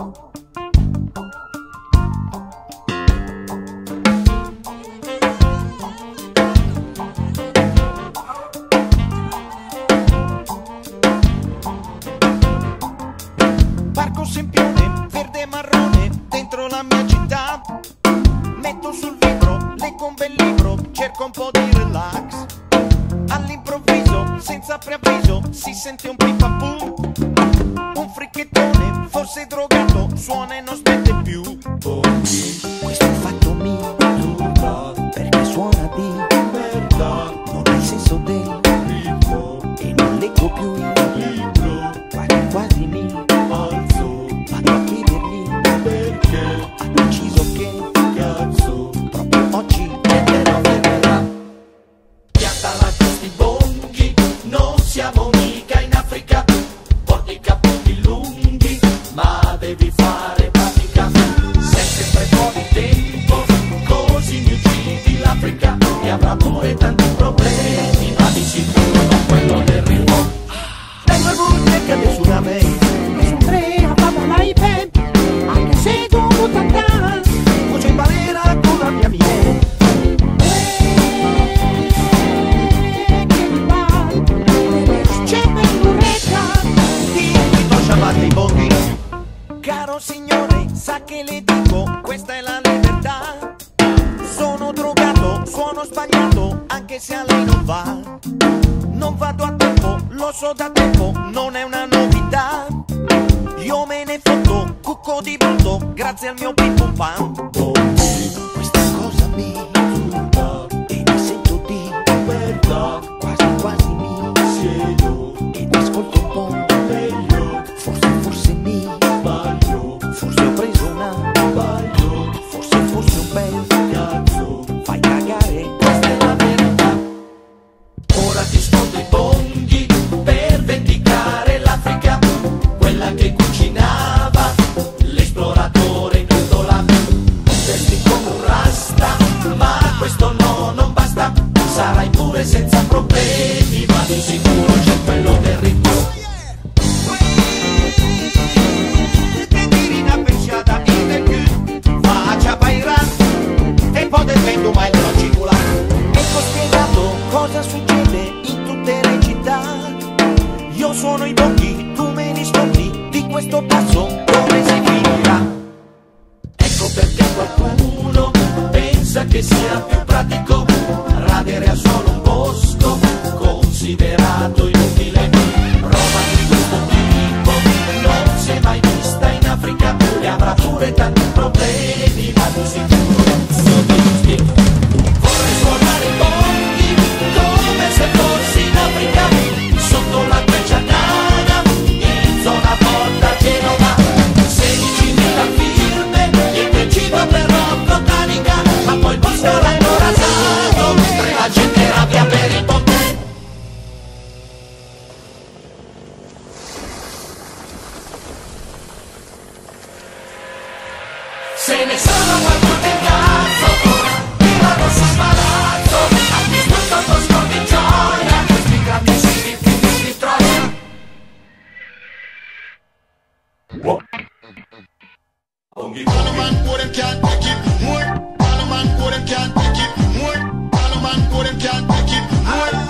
Parco Sempione, verde e marrone, dentro la mia città. Metto sul libro, leggo un bel libro, cerco un po' di relax. All'improvviso, senza preavviso, si sente un pipapù. Un fricchettone, forse drogato, suona e non smette più. Questo fatto mi turba, perché suona di merda. Non ha il senso del ritmo e non leggo più il libro. Quasi quasi mi alzo, vado a chiedergli perché ha deciso che cazzo proprio oggi verrà. Piantala questi bonghi, non siamo mica in Africa. Porti i capelli lunghi, ma devi fare pratica. Sei sempre fuori tempo, così mi uccidi l'Africa. E avrà pure tanti problemi, ma di sicuro non quello del ritmo. Tengo il burro cade sulla me, E su tre a fare l'IP, anche se dopo tanta. voce in balera con la mia via. Che mi va, c'è per l'uretta. Dimmi, tu chiamate i bonghi. Caro signore, sa che le dico, questa è la libertà. Sono drogato, suono sbagliato, anche se a lei non va. Non vado a tempo, lo so da tempo, non è una novità. Io me ne fotto, cucco di brutto, grazie al mio pim pum pam. Questa cosa mi turba e mi sento di merda. Quasi quasi mi siedo ed ascolto un po' meglio. Forse mi sbaglio, forse ho preso una sbaglio, forse un bel cazzo. Fai cagare, questa è la verità. Ora ti sfondo i bonghi per vendicare l'Africa, quella che cucinava l'esploratore in Totola. Vesti come un rasta, ma questo no, non basta. Sarai pure senza problemi, ma di sicuro c'è quello del ritmo. Una pesciata in del cul, faccia paira e poi del vento ma il non circola. Ecco spiegato cosa succede in tutte le città. Io suono i bonghi, tu me li scontri, di questo passo come si finirà. Ecco perché qualcuno pensa che sia più pratico radere al suolo un bosco considerato inutile. Roba di questo tipo non si è mai vista in Africa e avrà pure tanti problemi, ma di sicuro non ti giusti. Vorrei suonare i bonghi come se fossi in Africa, sotto la Grecia nana, in zona Porta Genova. 16.000 firme, il cibo per rock botanica, ma poi il bosco l'hanno rasato, mentre la gente rabbia per il ponte. Se ne sono qualcuno in cazzo, tirano sul palazzo, ha distrutto il bosco di gioia, questi grandissimi figli di Troia. Parliament for them can't take it more. Parliament for them can't take it more. Parliament for them can't take it more.